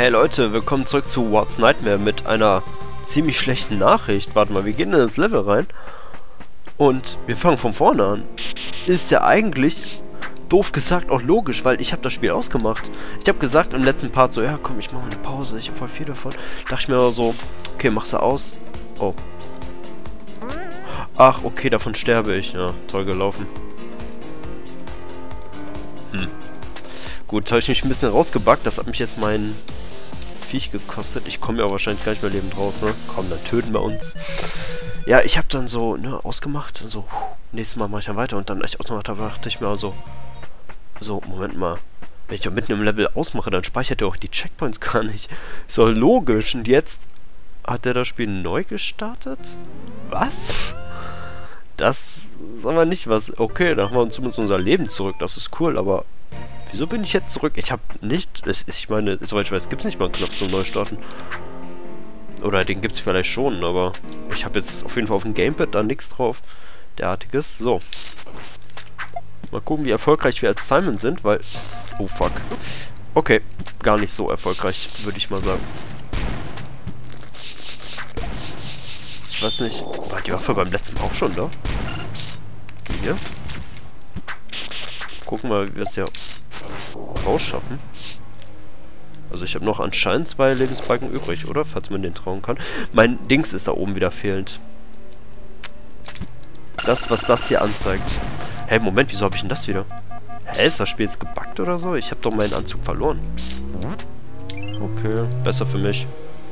Hey Leute, willkommen zurück zu What's Nightmare mit einer ziemlich schlechten Nachricht. Warte mal, wir gehen in das Level rein und wir fangen von vorne an. Ist ja eigentlich, doof gesagt, auch logisch, weil ich habe das Spiel ausgemacht. Ich habe gesagt im letzten Part so, ja komm, ich mache mal eine Pause, ich habe voll viel davon. Dachte ich mir aber so, okay, mach's aus. Oh. Ach, okay, davon sterbe ich. Ja, toll gelaufen. Gut, habe ich mich ein bisschen rausgebackt. Das hat mich jetzt mein Viech gekostet. Ich komme ja wahrscheinlich gar nicht mehr lebend raus, ne? Komm, dann töten wir uns. Ja, ich habe dann so, ne, ausgemacht. So, nächstes Mal mache ich dann weiter. Und dann, als ich ausgemacht habe, dachte ich mir so, Moment mal. Wenn ich ja mitten im Level ausmache, dann speichert er auch die Checkpoints gar nicht. Ist doch logisch. Und jetzt hat er das Spiel neu gestartet? Was? Das ist aber nicht was. Okay, dann haben wir uns zumindest unser Leben zurück. Das ist cool, aber wieso bin ich jetzt zurück? Ich habe nicht... Ich meine, soweit ich weiß, gibt es nicht mal einen Knopf zum Neustarten. Oder den gibt es vielleicht schon, aber ich habe jetzt auf jeden Fall auf dem Gamepad da nichts drauf. Derartiges. So. Mal gucken, wie erfolgreich wir als Simon sind, weil... Oh, fuck. Okay, gar nicht so erfolgreich, würde ich mal sagen. Ich weiß nicht... War die Waffe beim letzten Mal auch schon da? Hier. Gucken wir, wie wir es ja rausschaffen. Also ich habe noch anscheinend 2 Lebensbalken übrig, oder? Falls man den trauen kann. Mein Dings ist da oben wieder fehlend. Das, was das hier anzeigt. Hey, Moment, wieso habe ich denn das wieder? Hä, ist das Spiel jetzt gebuggt oder so? Ich habe doch meinen Anzug verloren. Okay, besser für mich.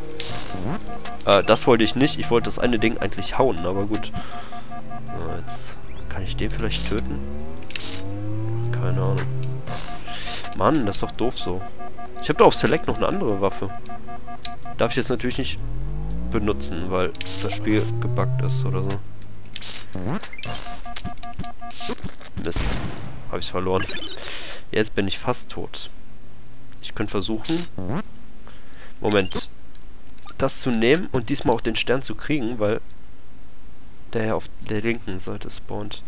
Das wollte ich nicht. Ich wollte das eine Ding eigentlich hauen, aber gut. Jetzt kann ich den vielleicht töten. Keine Ahnung. Mann, das ist doch doof so. Ich habe da auf Select noch eine andere Waffe. Darf ich jetzt natürlich nicht benutzen, weil das Spiel gebuggt ist oder so. Mist. Habe ich es verloren. Jetzt bin ich fast tot. Ich könnte versuchen... Moment. Das zu nehmen und diesmal auch den Stern zu kriegen, weil der ja auf der linken Seite spawnt.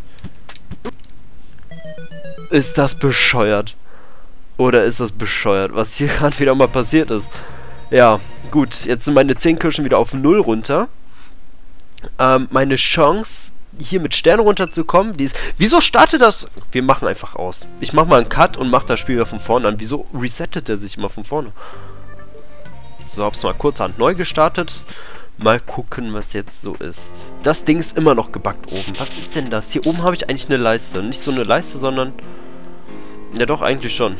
Ist das bescheuert? Oder ist das bescheuert, was hier gerade wieder mal passiert ist? Ja, gut. Jetzt sind meine 10 Kirschen wieder auf 0 runter. Meine Chance, hier mit Stern runterzukommen, die ist... Wieso startet das? Wir machen einfach aus. Ich mache mal einen Cut und mache das Spiel wieder von vorne an. Wieso resettet er sich immer von vorne? So, hab's mal kurzerhand neu gestartet. Mal gucken, was jetzt so ist. Das Ding ist immer noch gebuggt oben. Was ist denn das? Hier oben habe ich eigentlich eine Leiste. Nicht so eine Leiste, sondern... Ja doch, eigentlich schon.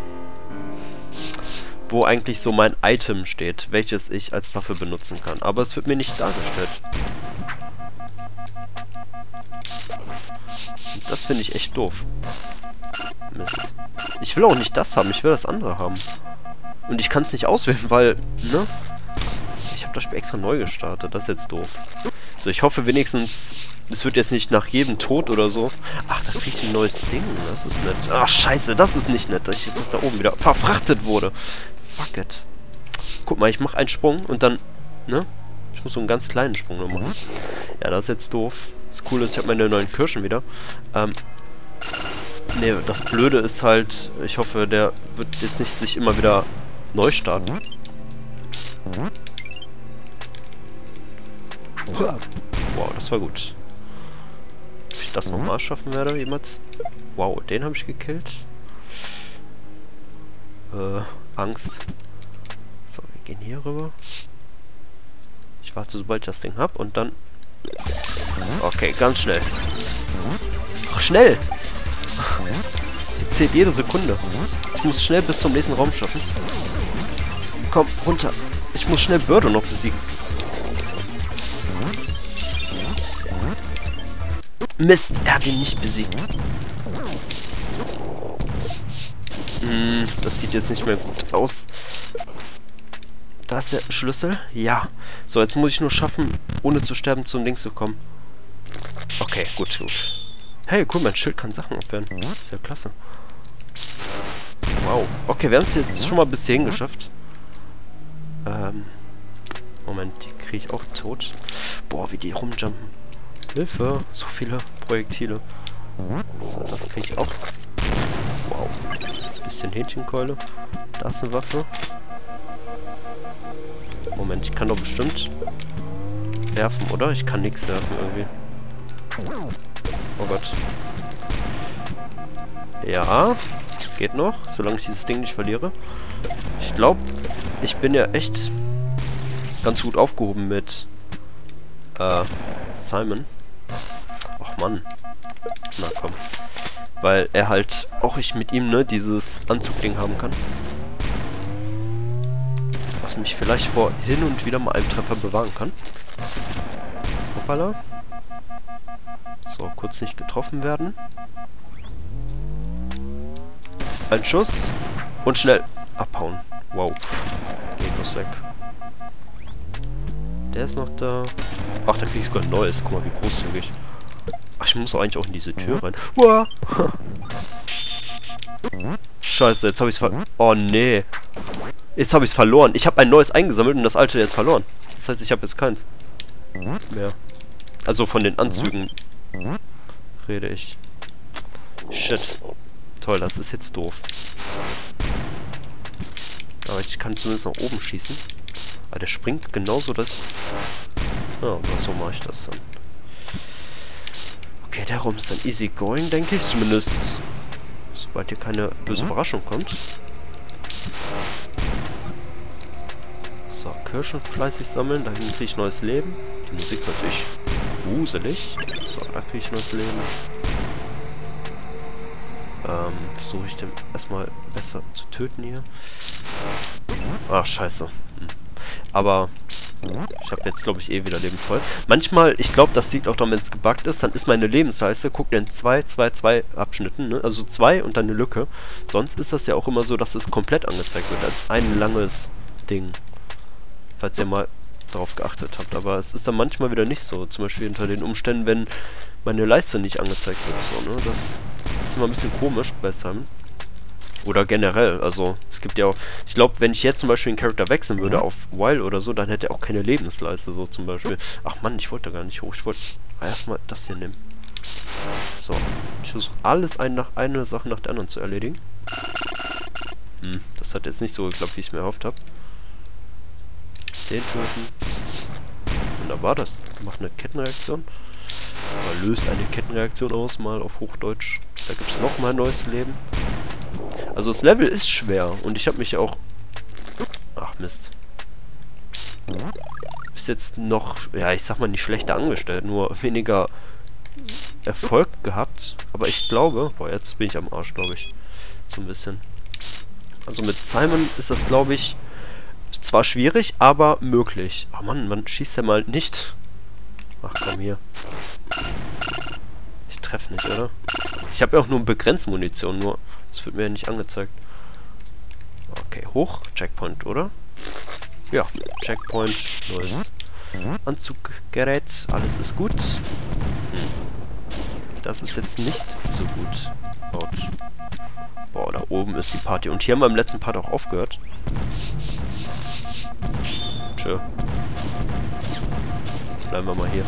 Wo eigentlich so mein Item steht, welches ich als Waffe benutzen kann. Aber es wird mir nicht dargestellt. Und das finde ich echt doof. Mist. Ich will auch nicht das haben, ich will das andere haben. Und ich kann es nicht auswählen, weil, ne? Ich habe das Spiel extra neu gestartet. Das ist jetzt doof. So, ich hoffe wenigstens, es wird jetzt nicht nach jedem Tod oder so. Ach, da kriege ich ein neues Ding. Das ist nett. Ach, scheiße, das ist nicht nett, dass ich jetzt da oben wieder verfrachtet wurde. Fuck it. Guck mal, ich mache einen Sprung und dann, ne? Ich muss so einen ganz kleinen Sprung noch machen. Ja, das ist jetzt doof. Das Coole ist, ich habe meine neuen Kirschen wieder. Ne, das Blöde ist halt, ich hoffe, der wird jetzt nicht sich immer wieder neu starten. Wow, das war gut. Ob ich das nochmal schaffen werde, jemals? Wow, den habe ich gekillt. Angst. So, wir gehen hier rüber. Ich warte, sobald ich das Ding habe und dann... Okay, ganz schnell. Ach, schnell! Jetzt zählt jede Sekunde. Ich muss schnell bis zum nächsten Raum schaffen. Komm, runter. Ich muss schnell Birdo noch besiegen. Mist, er hat ihn nicht besiegt. Das sieht jetzt nicht mehr gut aus. Da ist der Schlüssel. Ja. So, jetzt muss ich nur schaffen, ohne zu sterben, zum Ding zu kommen. Okay, gut, gut. Hey, cool, mein Schild kann Sachen abwehren. Das ist ja klasse. Wow. Okay, wir haben es jetzt schon mal bis hierhin geschafft. Moment, die kriege ich auch tot. Boah, wie die rumjumpen. Hilfe, so viele Projektile. So, das kriege ich auch. Wow. Bisschen Hähnchenkeule. Da ist eine Waffe. Moment, ich kann doch bestimmt werfen, oder? Ich kann nichts werfen irgendwie. Oh Gott. Ja, geht noch, solange ich dieses Ding nicht verliere. Ich glaube, ich bin ja echt ganz gut aufgehoben mit Simon. Ach Mann. Na komm. Weil er halt, auch ich mit ihm, ne, dieses Anzugding haben kann. Was mich vielleicht vor hin und wieder mal einem Treffer bewahren kann. Hoppala. So, kurz nicht getroffen werden. Ein Schuss. Und schnell abhauen. Wow. Geht was weg. Der ist noch da. Ach, da krieg ich sogar ein neues. Guck mal, wie großzügig. Ach, ich muss doch eigentlich auch in diese Tür rein. Uah. Scheiße, jetzt habe ich es Oh, nee. Jetzt habe ich es verloren. Ich habe ein neues eingesammelt und das alte jetzt verloren. Das heißt, ich habe jetzt keins mehr. Also von den Anzügen rede ich. Shit. Toll, das ist jetzt doof. Aber ich kann zumindest nach oben schießen. Aber der springt genauso, dass... Ja, so mache ich das dann. Okay, der Raum ist dann easy going, denke ich. Zumindest, sobald hier keine böse Überraschung kommt. So, Kirschen fleißig sammeln. Da hinten kriege ich neues Leben. Die Musik ist natürlich gruselig. So, da kriege ich neues Leben. Versuche ich den erstmal besser zu töten hier. Ach, scheiße. Aber ich habe jetzt, glaube ich, eh wieder Leben voll. Manchmal, ich glaube, das liegt auch daran, wenn es gebuggt ist, dann ist meine Lebensleiste, guckt in 2 Abschnitten, ne? Also 2 und dann eine Lücke. Sonst ist das ja auch immer so, dass es komplett angezeigt wird, als ein langes Ding. Falls ihr mal darauf geachtet habt. Aber es ist dann manchmal wieder nicht so. Zum Beispiel unter den Umständen, wenn meine Leiste nicht angezeigt wird. So, ne? Das ist immer ein bisschen komisch bei Simon. Oder generell, also es gibt ja auch, ich glaube, wenn ich jetzt zum Beispiel einen Charakter wechseln würde auf Wild oder so, dann hätte er auch keine Lebensleiste, so zum Beispiel. Ach Mann, ich wollte da gar nicht hoch, ich wollte erstmal das hier nehmen. So, ich versuche alles eine Sache nach der anderen zu erledigen. Das hat jetzt nicht so geklappt, wie ich es mir erhofft habe. Den töten. Wunderbar, das macht eine Kettenreaktion. Oder löst eine Kettenreaktion aus, mal auf Hochdeutsch. Da gibt es nochmal ein neues Leben. Also das Level ist schwer und ich habe mich auch... Ach Mist. Ist jetzt noch, ja, ich sag mal nicht schlechter angestellt, nur weniger Erfolg gehabt. Aber ich glaube... Boah, jetzt bin ich am Arsch, glaube ich. So ein bisschen. Also mit Simon ist das, glaube ich, zwar schwierig, aber möglich. Oh Mann, man schießt ja mal nicht. Ach komm hier. Ich treffe nicht, oder? Ich habe ja auch nur begrenzt Munition, nur das wird mir ja nicht angezeigt. Okay, hoch. Checkpoint, oder? Ja, Checkpoint. Neues Anzuggerät. Alles ist gut. Das ist jetzt nicht so gut. Autsch. Boah, da oben ist die Party. Und hier haben wir im letzten Part auch aufgehört. Tschö. Bleiben wir mal hier.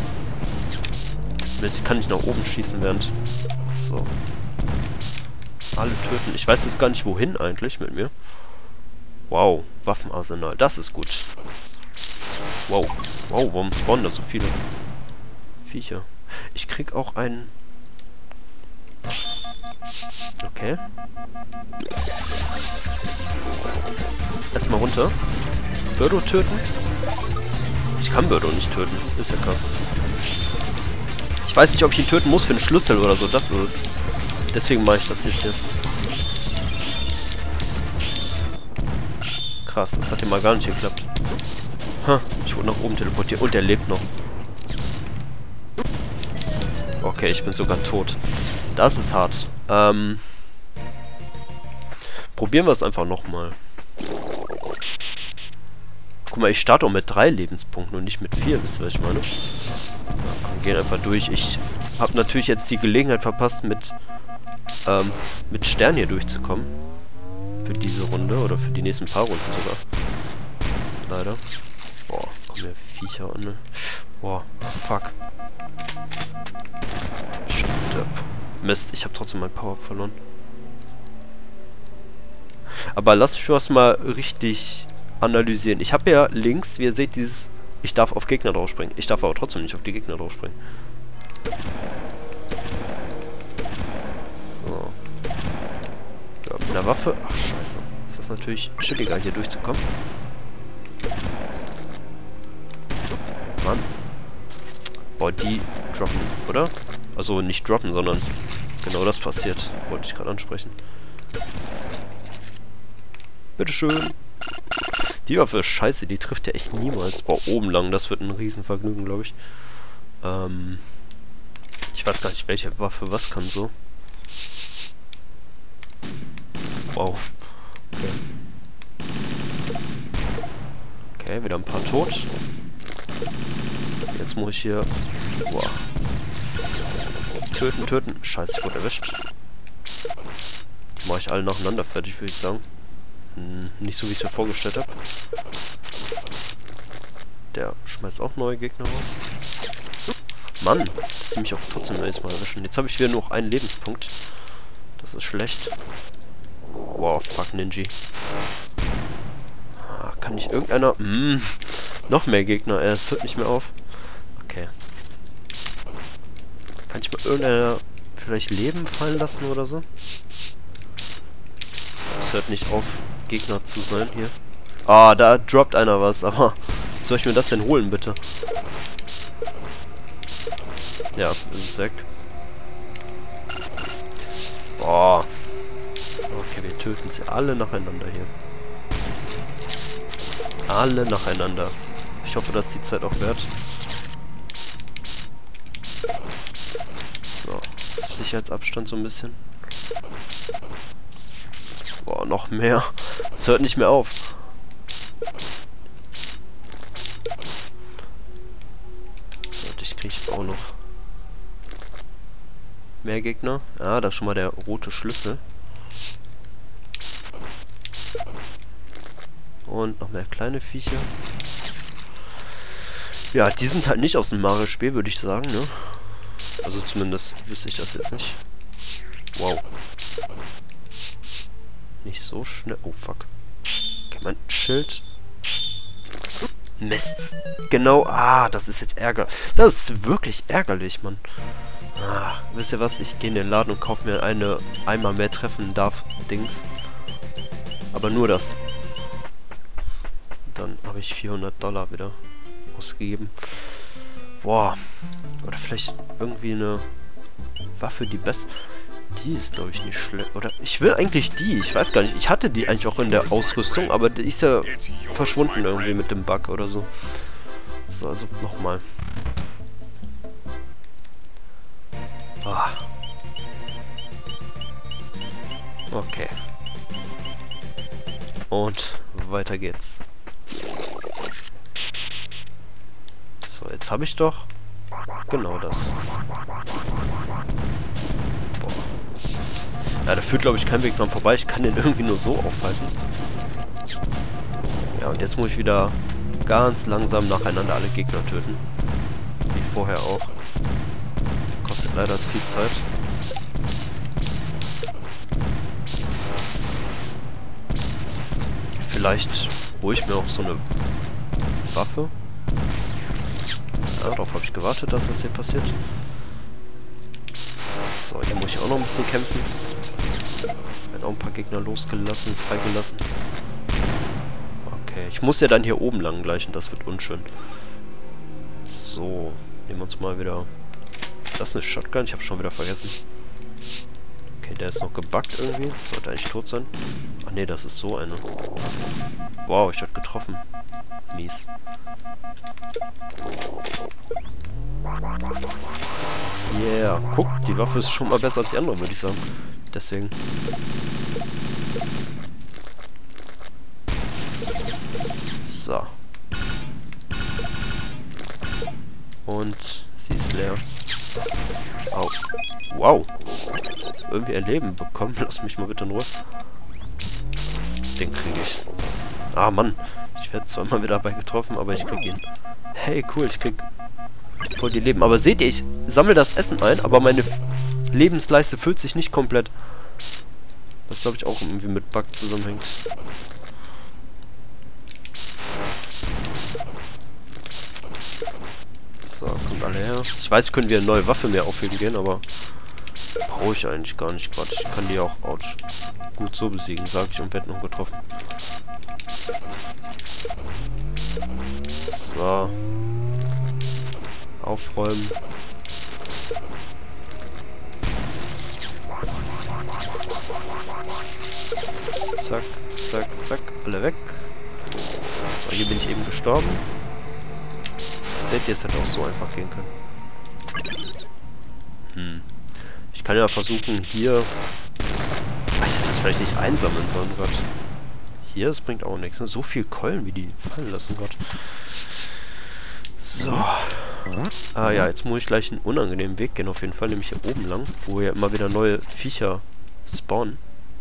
Ich kann nicht nach oben schießen während... So. Alle töten. Ich weiß jetzt gar nicht, wohin eigentlich mit mir. Wow. Waffenarsenal. Das ist gut. Wow. Wow, warum spawnen da so viele Viecher? Ich krieg auch einen... Okay. Erstmal runter. Birdo töten. Ich kann Birdo nicht töten. Ist ja krass. Ich weiß nicht, ob ich ihn töten muss für einen Schlüssel oder so. Das ist es. Deswegen mache ich das jetzt hier. Krass, das hat hier mal gar nicht geklappt. Ha, ich wurde nach oben teleportiert. Und er lebt noch. Okay, ich bin sogar tot. Das ist hart. Probieren wir es einfach nochmal. Guck mal, ich starte auch mit 3 Lebenspunkten und nicht mit 4. Wisst ihr, was ich meine? Wir gehen einfach durch. Ich habe natürlich jetzt die Gelegenheit verpasst, mit Stern hier durchzukommen. Für diese Runde oder für die nächsten paar Runden sogar. Leider. Boah, kommen hier Viecher an, ne? Boah, fuck. Shut up. Mist, ich habe trotzdem mein Power verloren. Aber lass mich was mal richtig analysieren. Ich habe ja links, wie ihr seht, dieses... Ich darf auf Gegner draufspringen. Ich darf aber trotzdem nicht auf die Gegner draufspringen. So. Ja, mit der Waffe... Ach, scheiße. Ist das natürlich schwieriger, hier durchzukommen. Mann. Boah, die droppen, oder? Also nicht droppen, sondern genau das passiert. Wollte ich gerade ansprechen. Bitteschön. Die Waffe ist scheiße, die trifft ja echt niemals. Boah, oben lang, das wird ein Riesenvergnügen, glaube ich. Ich weiß gar nicht, welche Waffe was kann so. Wow. Okay. Okay, wieder ein paar tot. Jetzt muss ich hier... Boah. Töten, töten. Scheiße, ich wurde erwischt. Mache ich alle nacheinander fertig, würde ich sagen. Nicht so, wie ich es mir vorgestellt habe. Der schmeißt auch neue Gegner raus. Mann, das ist mich auch trotzdem jedes Mal erwischen. Jetzt habe ich wieder nur noch einen Lebenspunkt. Das ist schlecht. Wow, fuck, Ninja. Ah, kann nicht irgendeiner... noch mehr Gegner, es hört nicht mehr auf. Okay. Kann ich mal irgendeiner vielleicht Leben fallen lassen oder so? Es hört nicht auf, Gegner zu sein hier. Ah, da droppt einer was, aber soll ich mir das denn holen, bitte? Ja, das ist weg. Boah. Okay, wir töten sie alle nacheinander hier. Alle nacheinander. Ich hoffe, dass die Zeit auch wert. So, Sicherheitsabstand so ein bisschen. Boah, noch mehr. Es hört nicht mehr auf. So, dich kriege ich auch noch. Mehr Gegner. Ah, da ist schon mal der rote Schlüssel. Und noch mehr kleine Viecher. Ja, die sind halt nicht aus dem Mario-Spiel, würde ich sagen, ne? Also zumindest wüsste ich das jetzt nicht. Wow. Nicht so schnell. Oh, fuck. Okay, mein Schild. Mist. Genau. Ah, das ist jetzt Ärger. Das ist wirklich ärgerlich, Mann. Ah, wisst ihr was? Ich gehe in den Laden und kaufe mir einmal mehr treffen darf Dings. Aber nur das. Dann habe ich $400 wieder ausgegeben. Boah. Oder vielleicht irgendwie eine Waffe, die best... Die ist, glaube ich, nicht schlecht. Oder ich will eigentlich die. Ich weiß gar nicht. Ich hatte die eigentlich auch in der Ausrüstung, aber die ist ja verschwunden irgendwie mit dem Bug oder so. So, also nochmal. Ah. Okay. Und weiter geht's. So, jetzt habe ich doch genau das. Boah. Ja, da führt, glaube ich, kein Weg dran vorbei. Ich kann den irgendwie nur so aufhalten. Ja, und jetzt muss ich wieder ganz langsam nacheinander alle Gegner töten. Wie vorher auch. Kostet leider viel Zeit. Vielleicht hole ich mir auch so eine Waffe. Ja, darauf habe ich gewartet, dass das hier passiert. So, hier muss ich auch noch ein bisschen kämpfen. Werden auch ein paar Gegner losgelassen, freigelassen. Okay, ich muss ja dann hier oben lang gleich und das wird unschön. So, nehmen wir uns mal wieder... Ist das eine Shotgun? Ich habe schon wieder vergessen. Okay, der ist noch gebuggt irgendwie. Sollte eigentlich tot sein. Ach nee, das ist so eine. Wow, ich hab getroffen. Mies. Yeah, guck, die Waffe ist schon mal besser als die andere, würde ich sagen. Deswegen. So. Und sie ist leer. Au. Wow. Irgendwie ein Leben bekommen. Lass mich mal bitte in Ruhe. Den kriege ich. Ah, Mann. Ich werde zweimal wieder dabei getroffen, aber ich krieg ihn. Hey, cool, ich krieg voll die Leben. Aber seht ihr, ich sammle das Essen ein, aber meine Lebensleiste füllt sich nicht komplett. Was, glaube ich, auch irgendwie mit Bug zusammenhängt. gerade her? Ich weiß, können wir eine neue Waffe mehr aufheben gehen, aber brauche ich eigentlich gar nicht gerade. Ich kann die auch, ouch, gut so besiegen, sage ich, und werde noch getroffen. So. Aufräumen. Zack, zack, zack, alle weg. So, hier bin ich eben gestorben. Seht ihr, es hätte auch so einfach gehen können. Ich kann ja versuchen, hier... Ich hätte das vielleicht nicht einsammeln sollen, Gott. Hier, das bringt auch nichts. Ne? So viel Keulen, wie die fallen lassen, Gott. So. Ah ja, jetzt muss ich gleich einen unangenehmen Weg gehen, auf jeden Fall. Nämlich hier oben lang, wo ja immer wieder neue Viecher spawnen.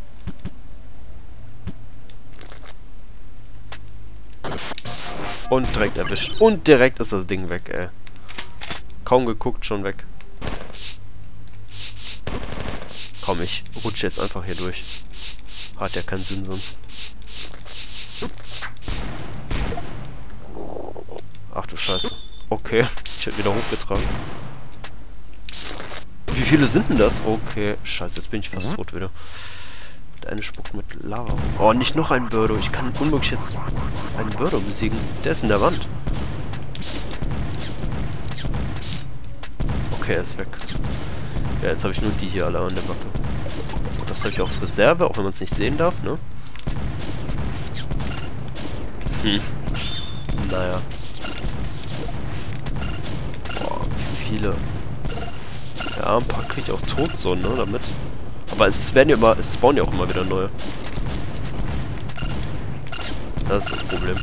Und direkt erwischt. Und direkt ist das Ding weg, ey. Kaum geguckt, schon weg. Komm, ich rutsche jetzt einfach hier durch. Hat ja keinen Sinn sonst. Ach du Scheiße. Okay, ich hätte wieder hochgetragen. Wie viele sind denn das? Okay, scheiße, jetzt bin ich fast tot wieder. Der eine spuckt mit Lava. Oh, nicht noch ein Birdo. Ich kann unmöglich jetzt einen Birdo besiegen. Der ist in der Wand. Okay, er ist weg. Ja, jetzt habe ich nur die hier alle an der Macke. So, das habe ich auf Reserve, auch wenn man es nicht sehen darf, ne? Naja. Boah, wie viele. Ja, ein paar kriege ich auch tot so, ne, damit. Aber es werden ja immer, es spawnen ja auch immer wieder neue. Das ist das Problem.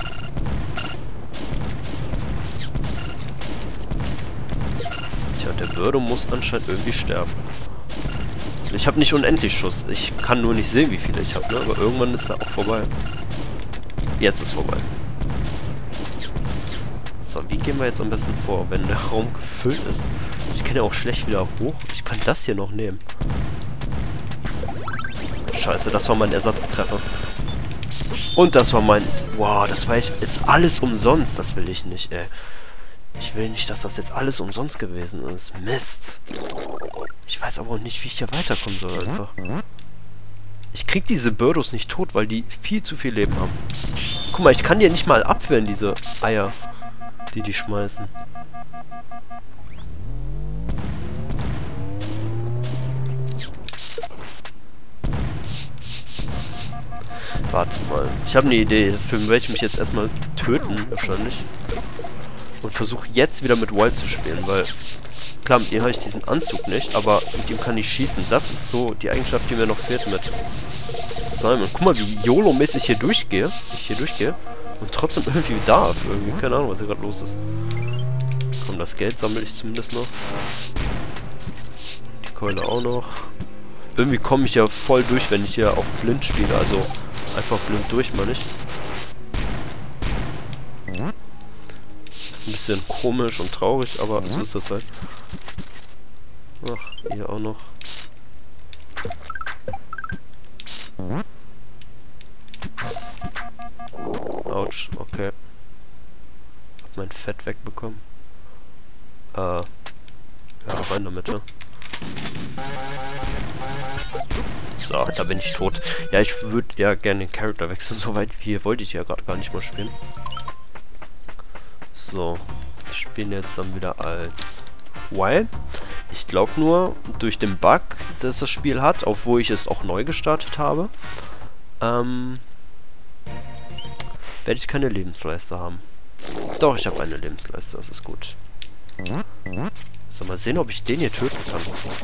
Tja, der Birdo muss anscheinend irgendwie sterben. Ich habe nicht unendlich Schuss. Ich kann nur nicht sehen, wie viele ich habe, ne? Aber irgendwann ist er auch vorbei. Jetzt ist vorbei. So, wie gehen wir jetzt am besten vor, wenn der Raum gefüllt ist? Ich kann ja auch schlecht wieder hoch. Ich kann das hier noch nehmen. Scheiße, das war mein Ersatztreffer. Und das war mein... Wow, das war jetzt alles umsonst. Das will ich nicht, ey. Ich will nicht, dass das jetzt alles umsonst gewesen ist. Mist. Ich weiß aber auch nicht, wie ich hier weiterkommen soll, einfach. Ich krieg diese Birdos nicht tot, weil die viel zu viel Leben haben. Guck mal, ich kann die ja nicht mal abwehren, diese Eier, die schmeißen. Warte mal. Ich habe eine Idee. Dafür werde ich mich jetzt erstmal töten, wahrscheinlich. Und versuche jetzt wieder mit Wild zu spielen, weil... Klar, mit ihm habe ich diesen Anzug nicht, aber mit ihm kann ich schießen. Das ist so die Eigenschaft, die mir noch fehlt mit Simon. Guck mal, wie YOLO-mäßig ich hier durchgehe. Und trotzdem irgendwie darf. Irgendwie. Keine Ahnung, was hier gerade los ist. Komm, das Geld sammle ich zumindest noch. Die Keule auch noch. Irgendwie komme ich ja voll durch, wenn ich hier auf blind spiele. Also einfach blind durch, meine ich. Ist ein bisschen komisch und traurig, aber so ist das halt. Ach, hier auch noch. Autsch, okay. Hab mein Fett wegbekommen. Ja, rein damit, ne? So, da bin ich tot. Ja, ich würde ja gerne den Charakter wechseln. So weit wie hier wollte ich ja gerade gar nicht mal spielen. So, ich spiele jetzt dann wieder als Wild. Ich glaube nur, durch den Bug, das das Spiel hat, obwohl ich es auch neu gestartet habe, werde ich keine Lebensleiste haben. Doch, ich habe eine Lebensleiste, das ist gut. So, mal sehen, ob ich den hier töten kann.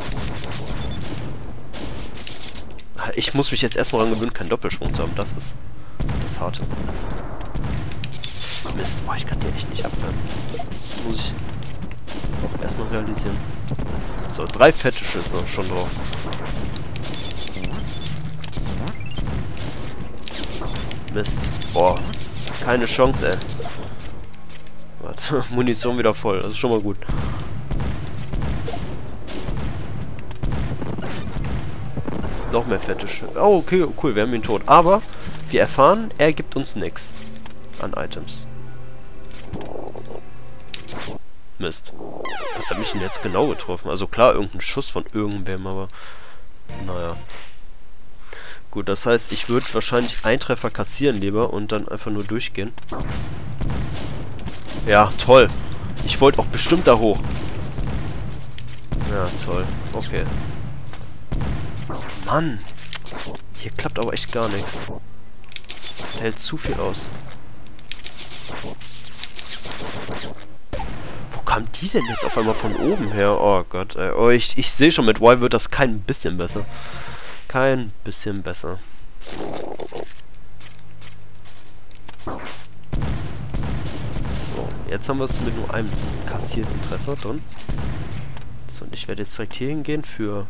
Ich muss mich jetzt erstmal daran gewöhnen, keinen Doppelsprung zu haben. Das ist das Harte. Mist, boah, ich kann die echt nicht abwehren. Das muss ich auch erstmal realisieren. So, 3 fette Schüsse schon drauf. Mist. Boah, keine Chance, ey. Warte, Munition wieder voll. Das ist schon mal gut. Noch mehr fette Schüsse. Oh, okay, cool, wir haben ihn tot. Aber wir erfahren, er gibt uns nichts an Items. Mist. Was hat mich denn jetzt genau getroffen? Also klar, irgendein Schuss von irgendwem, aber... Naja. Gut, das heißt, ich würde wahrscheinlich einen Treffer kassieren lieber und dann einfach nur durchgehen. Ja, toll. Ich wollte auch bestimmt da hoch. Ja, toll. Okay. Mann. Hier klappt aber echt gar nichts. Der hält zu viel aus. Wo kam die denn jetzt auf einmal von oben her? Oh Gott, ey. Oh, ich sehe schon, mit Y wird das kein bisschen besser. Kein bisschen besser. So, jetzt haben wir es mit nur einem kassierten Treffer drin. So, und ich werde jetzt direkt hier hingehen für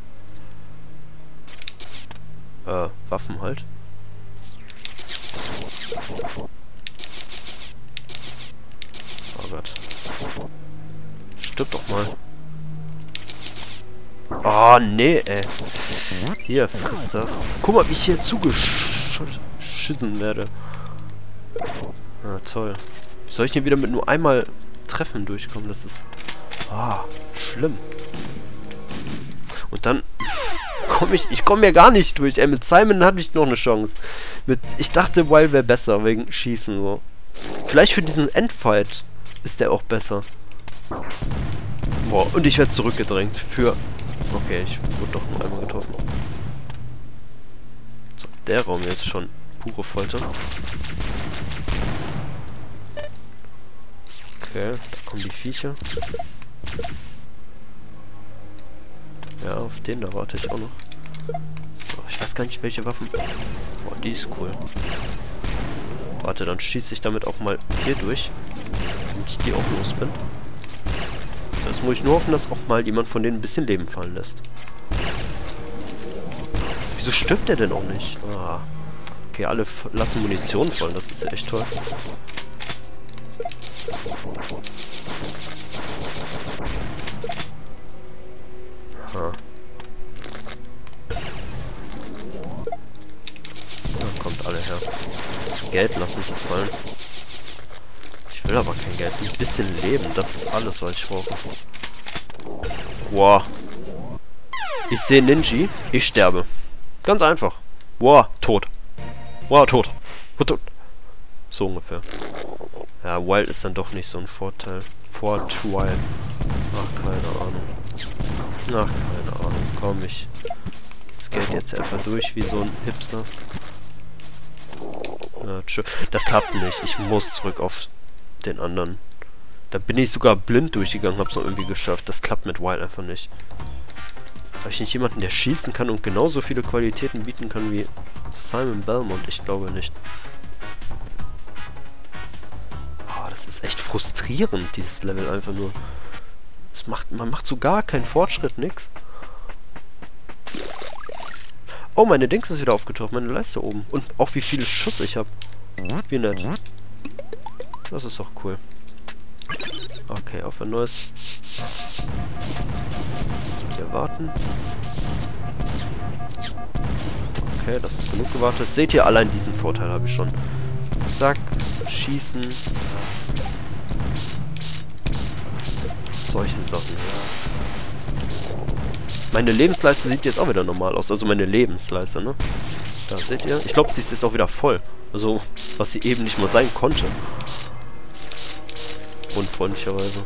Waffen halt. Oh Gott. Stirb doch mal. Oh, nee, ey. Hier, frisst das. Guck mal, wie ich hier zugeschissen werde. Ah, toll. Wie soll ich hier wieder mit nur einmal Treffen durchkommen? Das ist... Ah, schlimm. Und dann... Ich komme hier gar nicht durch. Ey, mit Simon hatte ich noch eine Chance. Ich dachte, Wild wäre besser, wegen Schießen, so. Vielleicht für diesen Endfight ist der auch besser. Boah, und ich werde zurückgedrängt für... Okay, ich wurde doch nur einmal getroffen. So, der Raum hier ist schon pure Folter. Okay, da kommen die Viecher. Ja, auf den da warte ich auch noch. So, ich weiß gar nicht, welche Waffen... Boah, die ist cool. Warte, dann schieße ich damit auch mal hier durch. Damit ich die auch los bin. Das muss ich nur hoffen, dass auch mal jemand von denen ein bisschen Leben fallen lässt. Wieso stirbt der denn auch nicht? Ah. Okay, alle lassen Munition fallen, das ist ja echt toll. Ha. Da kommt alle her. Geld lassen sich fallen. Ich will aber kein Geld. Ein bisschen Leben, das ist alles, was ich brauche. Wow. Ich sehe Ninji, ich sterbe. Ganz einfach. Wow, tot. Wow, tot. Tot. So ungefähr. Ja, Wild ist dann doch nicht so ein Vorteil. Vorteil. Ach, keine Ahnung. Ach, keine Ahnung. Komm, ich skate jetzt einfach durch wie so ein Hipster. Ja, tschö. Das klappt nicht. Ich muss zurück auf den anderen. Da bin ich sogar blind durchgegangen, hab's noch irgendwie geschafft. Das klappt mit Wild einfach nicht. Habe ich nicht jemanden, der schießen kann und genauso viele Qualitäten bieten kann wie Simon Belmont? Ich glaube nicht. Oh, das ist echt frustrierend, dieses Level einfach nur. Man macht so gar keinen Fortschritt, nix. Oh, meine Dings ist wieder aufgetaucht, meine Leiste oben. Und auch wie viele Schuss ich habe. Wie nett. Das ist doch cool. Okay, auf ein neues. Wir warten. Okay, das ist genug gewartet. Seht ihr, allein diesen Vorteil habe ich schon. Zack, schießen. Solche Sachen. Meine Lebensleiste sieht jetzt auch wieder normal aus. Also meine Lebensleiste, ne? Da seht ihr. Ich glaube, sie ist jetzt auch wieder voll. Also, was sie eben nicht mal sein konnte. Unfreundlicherweise.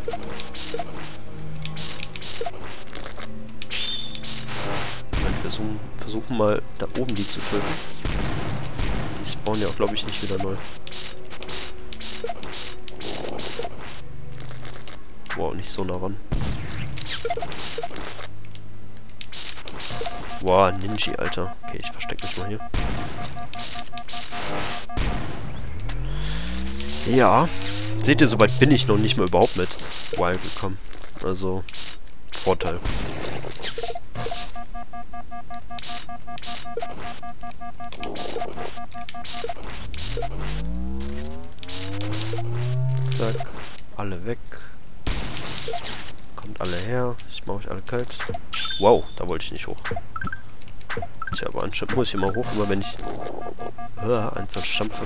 Wir versuchen mal da oben die zu töten. Die spawnen ja auch, glaube ich, nicht wieder neu. Wow, nicht so nah ran. Wow, Ninja, Alter. Okay, ich verstecke mich mal hier. Ja. Seht ihr, soweit bin ich noch nicht mal überhaupt mit Wild gekommen. Also, Vorteil. Zack. Alle weg. Kommt alle her. Ich mache euch alle kalt. Wow, da wollte ich nicht hoch. Tja, aber anscheinend muss ich immer hoch, immer wenn ich eins stampfe.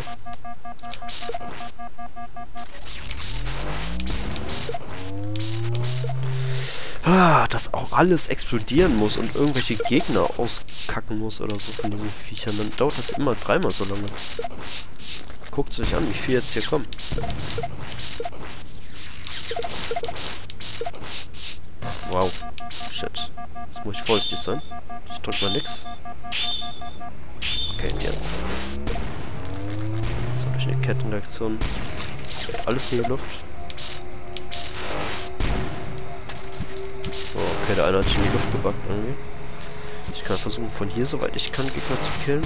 dass auch alles explodieren muss und irgendwelche Gegner auskacken muss oder so von diesen Viechern, dann dauert das immer dreimal so lange. Guckt es euch an, wie viel jetzt hier kommen. Wow. Shit. Jetzt muss ich vorsichtig sein. Ich drück mal nix. Okay, jetzt. So, durch eine Kettenreaktion. Alles in die Luft. So, okay, der eine hat sich in die Luft gebackt irgendwie. Ich kann versuchen, von hier, soweit ich kann, Gegner zu killen.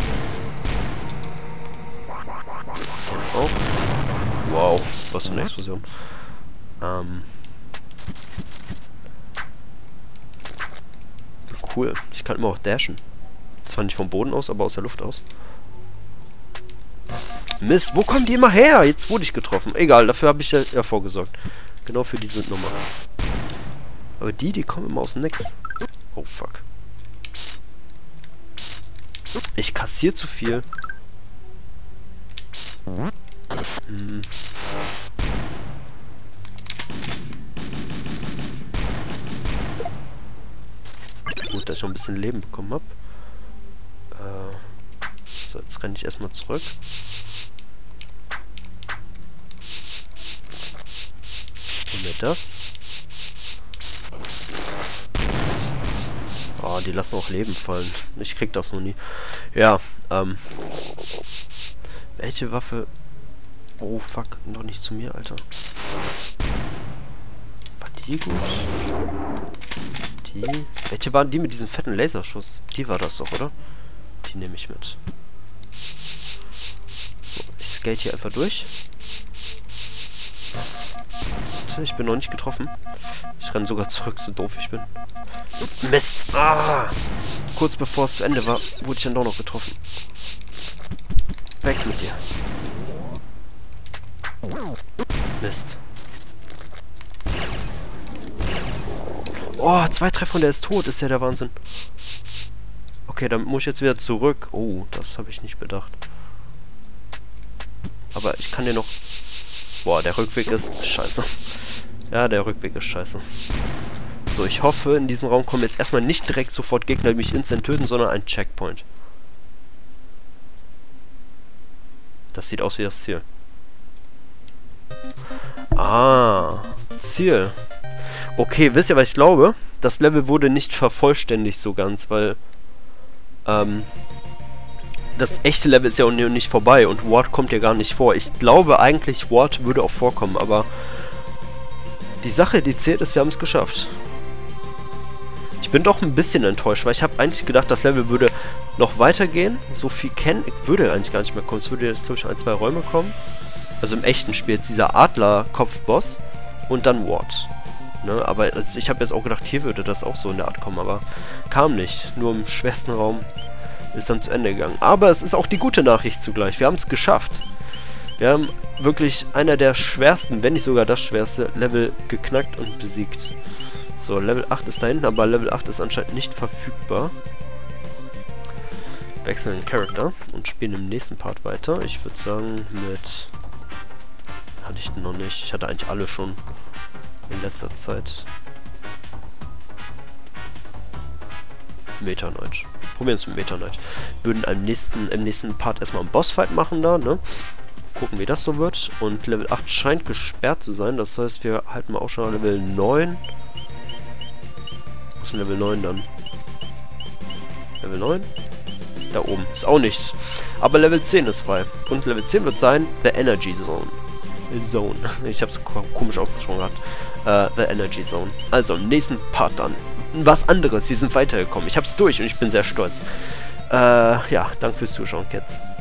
Den auch. Wow, was für eine Explosion. Cool. Ich kann immer auch dashen. Zwar nicht vom Boden aus, aber aus der Luft aus. Mist, wo kommen die immer her? Jetzt wurde ich getroffen. Egal, dafür habe ich ja vorgesorgt. Genau für diese Nummer. Aber die kommen immer aus dem Nix. Oh, fuck. Ich kassiere zu viel. Gut, dass ich noch ein bisschen Leben bekommen habe. So, jetzt renne ich erstmal zurück. Und mir das. Oh, die lassen auch Leben fallen. Ich krieg das noch nie. Ja, welche Waffe... Oh, fuck. Noch nicht zu mir, Alter. War die gut? Die... Welche waren die mit diesem fetten Laserschuss? Die war das doch, oder? Die nehme ich mit. So, ich skate hier einfach durch. Warte, ich bin noch nicht getroffen. Ich renne sogar zurück, so doof ich bin. Mist! Ah! Kurz bevor es zu Ende war, wurde ich dann doch noch getroffen. Weg mit dir. Mist. Oh, 2 Treffer und der ist tot. Ist ja der Wahnsinn. Okay, dann muss ich jetzt wieder zurück. Oh, das habe ich nicht bedacht. Aber ich kann dir noch... Boah, der Rückweg ist scheiße. Ja, der Rückweg ist scheiße. So, ich hoffe, in diesem Raum kommen jetzt erstmal nicht direkt sofort Gegner, die mich instant töten, sondern ein Checkpoint. Das sieht aus wie das Ziel. Ah, Ziel. Okay, wisst ihr, was ich glaube? Das Level wurde nicht vervollständigt so ganz, weil das echte Level ist ja auch nicht vorbei und Ward kommt ja gar nicht vor. Ich glaube eigentlich, Ward würde auch vorkommen, aber die Sache, die zählt, ist, wir haben es geschafft. Ich bin doch ein bisschen enttäuscht, weil ich habe eigentlich gedacht, das Level würde noch weitergehen. So viel kennen, ich würde eigentlich gar nicht mehr kommen. Es würde jetzt durch 1, 2 Räume kommen. Also im echten Spiel jetzt dieser Adler-Kopfboss und dann Ward. Ne? Aber ich habe jetzt auch gedacht, hier würde das auch so in der Art kommen, aber kam nicht. Nur im schwersten Raum ist dann zu Ende gegangen. Aber es ist auch die gute Nachricht zugleich. Wir haben es geschafft. Wir haben wirklich einer der schwersten, wenn nicht sogar das schwerste Level geknackt und besiegt. So, Level 8 ist da hinten, aber Level 8 ist anscheinend nicht verfügbar. Wechseln den Charakter und spielen im nächsten Part weiter. Ich würde sagen mit... Hatte ich noch nicht. Ich hatte eigentlich alle schon in letzter Zeit. Meta Knight. Probieren es mit Meta Knight. Würden im nächsten Part erstmal einen Bossfight machen da, ne? Gucken, wie das so wird. Und Level 8 scheint gesperrt zu sein. Das heißt, wir halten mal auch schon Level 9. Wo ist denn Level 9 dann? Level 9? Da oben. Ist auch nichts. Aber Level 10 ist frei. Und Level 10 wird sein The Energy Zone. Ich hab's komisch ausgesprochen gehabt. The Energy Zone. Also, im nächsten Part dann. Was anderes. Wir sind weitergekommen. Ich hab's durch und ich bin sehr stolz. Ja, danke fürs Zuschauen, Kids.